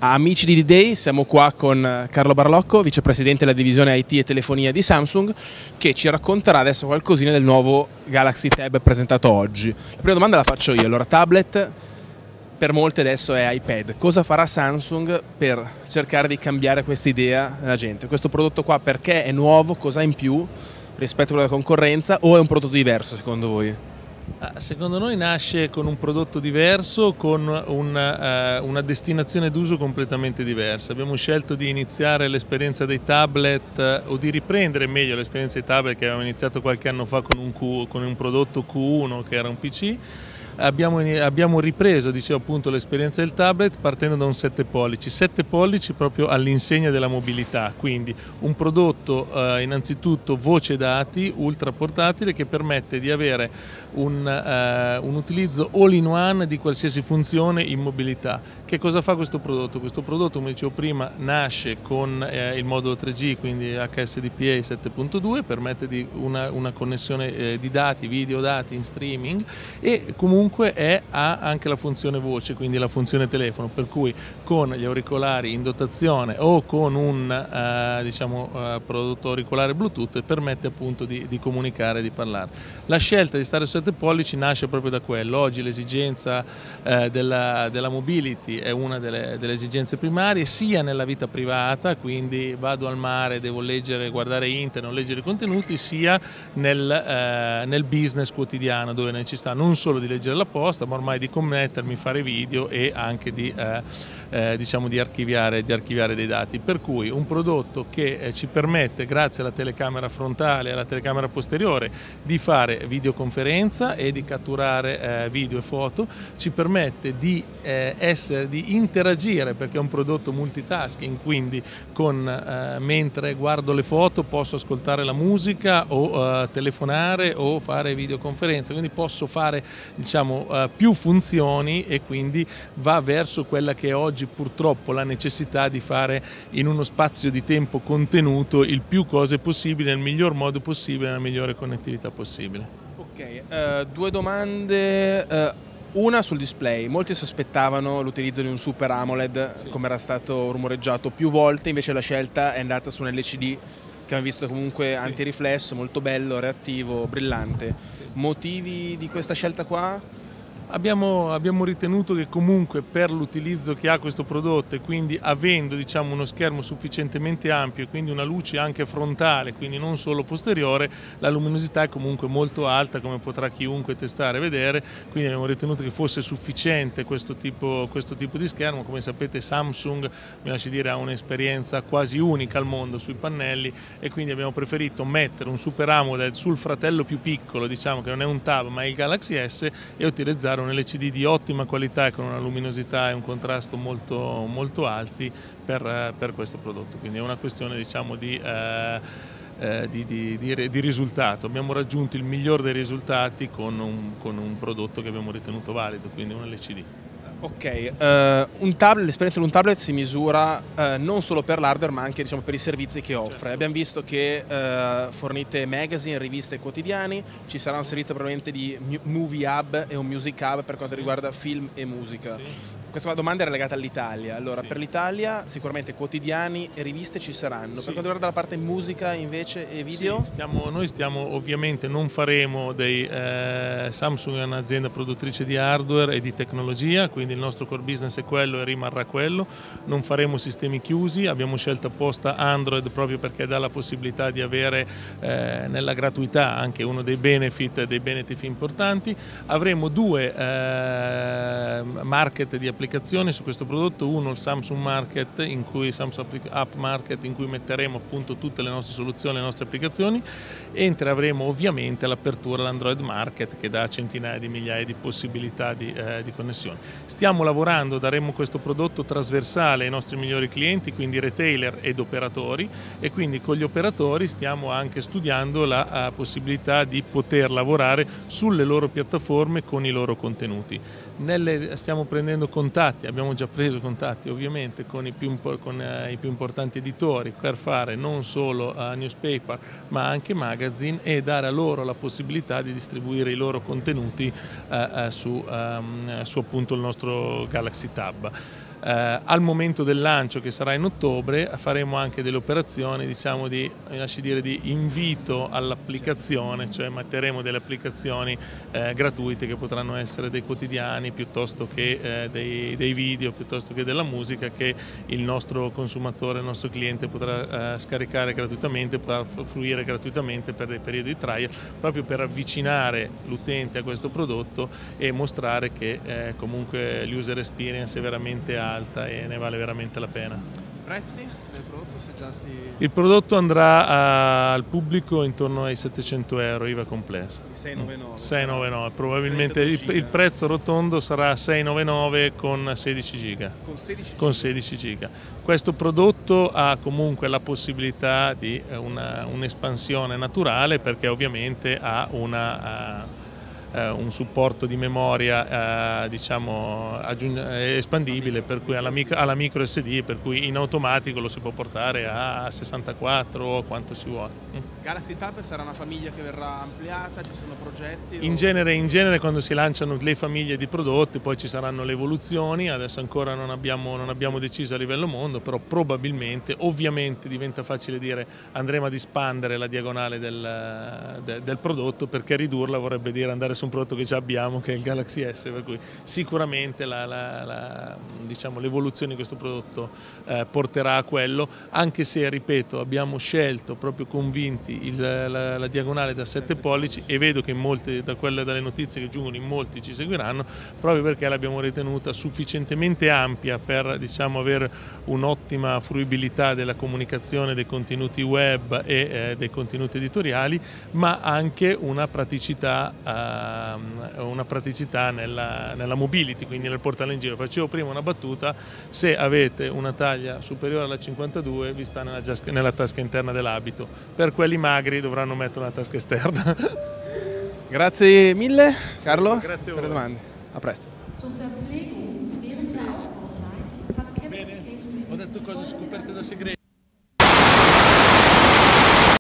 Amici di D-Day, siamo qua con Carlo Barlocco, vicepresidente della divisione IT e telefonia di Samsung, che ci racconterà adesso qualcosina del nuovo Galaxy Tab presentato oggi. La prima domanda la faccio io. Allora, tablet per molti adesso è iPad. Cosa farà Samsung per cercare di cambiare questa idea della gente? Questo prodotto qua perché è nuovo? Cosa ha in più rispetto alla concorrenza, o è un prodotto diverso secondo voi? Secondo noi nasce con un prodotto diverso, con una destinazione d'uso completamente diversa. Abbiamo scelto di iniziare l'esperienza dei tablet, o di riprendere meglio l'esperienza dei tablet che avevamo iniziato qualche anno fa con un prodotto Q1 che era un PC. Abbiamo ripreso, dicevo appunto, l'esperienza del tablet partendo da un 7 pollici proprio all'insegna della mobilità, quindi un prodotto innanzitutto voce dati, ultra portatile, che permette di avere un utilizzo all-in-one di qualsiasi funzione in mobilità. Che cosa fa questo prodotto? Questo prodotto, come dicevo prima, nasce con il modulo 3G, quindi HSDPA 7.2, permette una connessione di dati, video dati in streaming, e comunque ha anche la funzione voce, quindi la funzione telefono, per cui con gli auricolari in dotazione o con un prodotto auricolare Bluetooth permette appunto di comunicare e di parlare. La scelta di stare su 7 pollici nasce proprio da quello. Oggi l'esigenza della mobility è una delle esigenze primarie, sia nella vita privata, quindi vado al mare, devo leggere, guardare internet, leggere i contenuti, sia nel business quotidiano, dove necessità non solo di leggere la posta, ma ormai di connettermi, fare video e anche di archiviare dei dati. Per cui un prodotto che ci permette, grazie alla telecamera frontale e alla telecamera posteriore, di fare videoconferenza e di catturare video e foto, ci permette di interagire, perché è un prodotto multitasking, quindi mentre guardo le foto posso ascoltare la musica o telefonare o fare videoconferenza, quindi posso fare più funzioni, e quindi va verso quella che è oggi purtroppo la necessità di fare in uno spazio di tempo contenuto il più cose possibile, nel miglior modo possibile, nella migliore connettività possibile. Ok, due domande. Una sul display. Molti sospettavano l'utilizzo di un Super AMOLED, sì, come era stato rumoreggiato più volte, invece la scelta è andata su un LCD che abbiamo visto comunque antiriflesso, molto bello, reattivo, brillante. Motivi di questa scelta qua? Abbiamo ritenuto che comunque per l'utilizzo che ha questo prodotto, e quindi avendo uno schermo sufficientemente ampio e quindi una luce anche frontale, quindi non solo posteriore, la luminosità è comunque molto alta, come potrà chiunque testare e vedere, quindi abbiamo ritenuto che fosse sufficiente questo tipo di schermo. Come sapete Samsung, mi lasci dire, ha un'esperienza quasi unica al mondo sui pannelli, e quindi abbiamo preferito mettere un Super AMOLED sul fratello più piccolo, che non è un Tab ma è il Galaxy S, e utilizzare un LCD di ottima qualità e con una luminosità e un contrasto molto, molto alti per questo prodotto. Quindi è una questione di risultato. Abbiamo raggiunto il miglior dei risultati con un prodotto che abbiamo ritenuto valido, quindi un LCD. Ok, l'esperienza di un tablet si misura non solo per l'hardware ma anche per i servizi che offre. Certo. Abbiamo visto che fornite magazine, riviste e quotidiani, ci sarà un servizio probabilmente di Movie Hub e un Music Hub per quanto riguarda film e musica. Sì. Questa domanda è legata all'Italia. Allora, sì, per l'Italia sicuramente quotidiani e riviste ci saranno. Sì. Per quanto riguarda la parte musica invece e video? Sì, noi ovviamente non faremo Samsung è un'azienda produttrice di hardware e di tecnologia, quindi il nostro core business è quello e rimarrà quello. Non faremo sistemi chiusi, abbiamo scelto apposta Android proprio perché dà la possibilità di avere nella gratuità anche uno dei benefit importanti. Avremo due market di applicazioni su questo prodotto, uno il Samsung Market, Samsung App Market, in cui metteremo appunto tutte le nostre soluzioni, le nostre applicazioni, e avremo ovviamente l'apertura all'Android Market, che dà centinaia di migliaia di possibilità di connessioni. Stiamo lavorando, daremo questo prodotto trasversale ai nostri migliori clienti, quindi retailer ed operatori, e quindi con gli operatori stiamo anche studiando la possibilità di poter lavorare sulle loro piattaforme con i loro contenuti. Stiamo prendendo contatti, abbiamo già preso contatti ovviamente con i più importanti editori per fare non solo newspaper ma anche magazine, e dare a loro la possibilità di distribuire i loro contenuti su appunto il nostro Galaxy Tab. Al momento del lancio, che sarà in ottobre, faremo anche delle operazioni, diciamo, di invito all'applicazione, cioè metteremo delle applicazioni gratuite che potranno essere dei quotidiani piuttosto che dei video, piuttosto che della musica, che il nostro consumatore, il nostro cliente potrà scaricare gratuitamente, potrà fruire gratuitamente per dei periodi di trial, proprio per avvicinare l'utente a questo prodotto e mostrare che comunque l'user experience è veramente alta e ne vale veramente la pena. Prezzi del prodotto, se già si... Il prodotto andrà al pubblico intorno ai 700 euro IVA compresa. 699. 699, probabilmente il prezzo rotondo sarà 699 con 16 giga. Con 16 giga. Questo prodotto ha comunque la possibilità di un'espansione naturale, perché ovviamente ha un supporto di memoria diciamo espandibile, per cui alla micro SD, per cui in automatico lo si può portare a 64 o quanto si vuole. Galaxy Tab sarà una famiglia che verrà ampliata, ci sono progetti? In genere quando si lanciano le famiglie di prodotti poi ci saranno le evoluzioni, adesso ancora non abbiamo deciso a livello mondo, però probabilmente, ovviamente diventa facile dire, andremo ad espandere la diagonale del prodotto, perché ridurla vorrebbe dire andare su un prodotto che già abbiamo, che è il Galaxy S, per cui sicuramente diciamo, l'evoluzione di questo prodotto porterà a quello, anche se, ripeto, abbiamo scelto proprio convinti la diagonale da 7 pollici, e vedo che dalle notizie che giungono in molti ci seguiranno, proprio perché l'abbiamo ritenuta sufficientemente ampia per, diciamo, avere un'ottima fruibilità della comunicazione, dei contenuti web e dei contenuti editoriali, ma anche una praticità nella mobility, quindi nel portarla in giro. Facevo prima una battuta: se avete una taglia superiore alla 52 vi sta nella tasca interna dell'abito, per quelli magri dovranno mettere una tasca esterna. Grazie mille Carlo. Grazie per le domande. A presto. Bene, ho detto cose scoperte da segreti.